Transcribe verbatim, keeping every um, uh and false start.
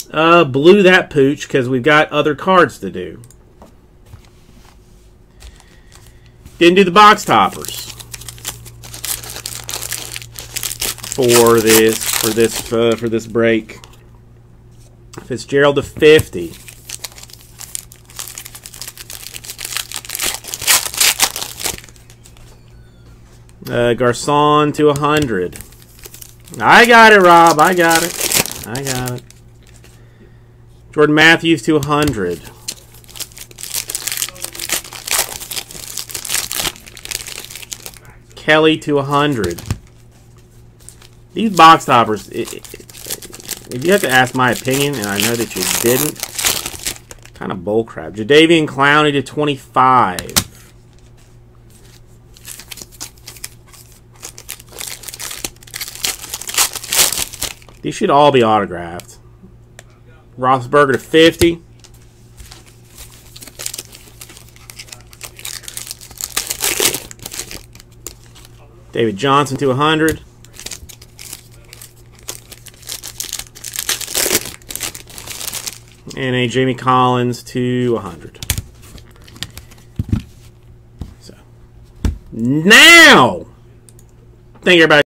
Uh, blew that pooch because we've got other cards to do. Didn't do the box toppers for this for this uh, for this break. Fitzgerald to fifty. Uh, Garcon to a hundred. I got it, Rob. I got it. I got it. Jordan Matthews to a hundred. Kelly to a hundred. These box toppers, it, it, if you have to ask my opinion, and I know that you didn't, kind of bullcrap. Jadeveon Clowney to twenty-five. These should all be autographed. Roethlisberger to fifty. David Johnson to a hundred. And a Jamie Collins to a hundred. So now, thank you everybody.